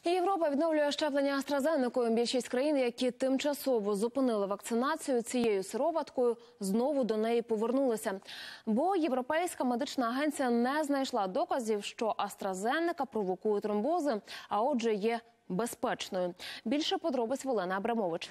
Європа відновлює щеплення AstraZenecою. Більшість країн, які тимчасово зупинили вакцинацію цією сироваткою, знову до неї повернулися. Бо Європейська медична агенція не знайшла доказів, що AstraZeneca провокує тромбози, а отже є безпечною. Більше подробиць Олена Абрамович.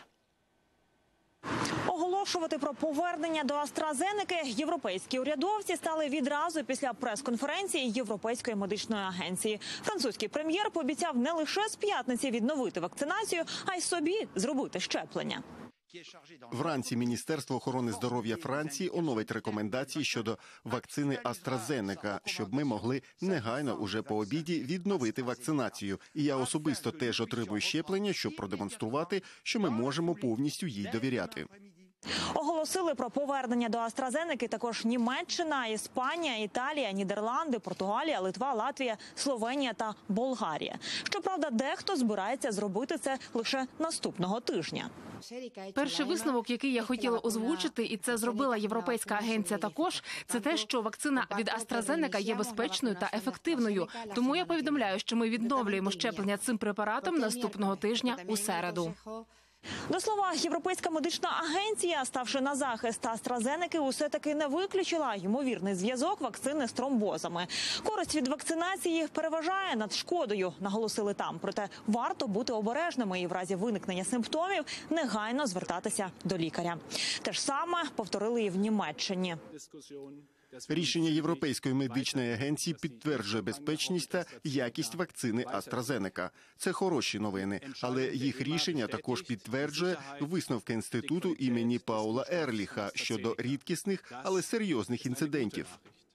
Оголошувати про повернення до AstraZeneca європейські урядовці стали відразу після прес-конференції Європейської медичної агенції. Французький прем'єр пообіцяв не лише з п'ятниці відновити вакцинацію, а й собі зробити щеплення. Вранці Міністерство охорони здоров'я Франції оновить рекомендації щодо вакцини AstraZeneca, щоб ми могли негайно уже по обіді відновити вакцинацію. І я особисто теж отримую щеплення, щоб продемонструвати, що ми можемо повністю їй довіряти. Оголосили про повернення до AstraZeneca також Німеччина, Іспанія, Італія, Нідерланди, Португалія, Литва, Латвія, Словенія та Болгарія. Щоправда, дехто збирається зробити це лише наступного тижня. Перший висновок, який я хотіла озвучити, і це зробила Європейська агенція також, це те, що вакцина від AstraZeneca є безпечною та ефективною. Тому я повідомляю, що ми відновлюємо щеплення цим препаратом наступного тижня у середу. До слова, Європейська медична агенція, ставши на захист AstraZeneca, усе-таки не виключила ймовірний зв'язок вакцини з тромбозами. Користь від вакцинації переважає над шкодою, наголосили там. Проте варто бути обережними і в разі виникнення симптомів негайно звертатися до лікаря. Те ж саме повторили і в Німеччині. Рішення Європейської медичної агенції підтверджує безпечність та якість вакцини AstraZeneca. Це хороші новини, але їх рішення також підтверджує висновки інституту імені Паула Ерліха щодо рідкісних, але серйозних інцидентів.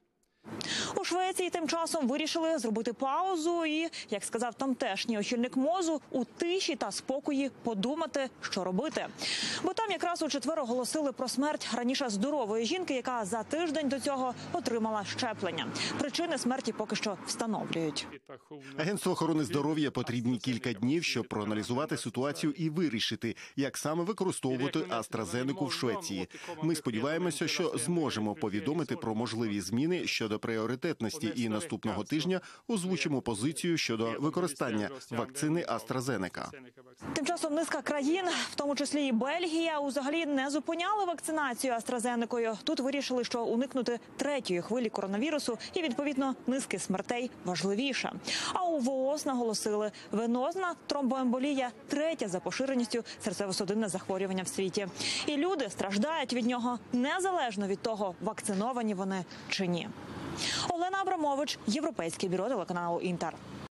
У Швеції тим часом вирішили зробити паузу і, як сказав тамтешній очільник МОЗу, у тиші та спокої подумати, що робити. Бо там якраз у четвер оголосили про смерть раніше здорової жінки, яка за тиждень до цього отримала щеплення. Причини смерті поки що встановлюють. Агентству охорони здоров'я потрібні кілька днів, щоб проаналізувати ситуацію і вирішити, як саме використовувати AstraZeneca в Швеції. Ми сподіваємося, що зможемо повідомити про можливі зміни щодо пріоритетності і наступного тижня озвучимо позицію щодо використання вакцини AstraZeneca. Тим часом низка країн, в тому числі і Бельгія, взагалі не зупиняли вакцинацію AstraZeneca. Тут вирішили, що уникнути третьої хвилі коронавірусу і, відповідно, низки смертей важливіше. А у ВООЗ наголосили, венозна тромбоемболія – третя за поширеністю серцево-судинне захворювання в світі. І люди страждають від нього незалежно від того, вакциновані вони чи ні. Олена Абрамович, Європейське бюро телеканалу «Інтер».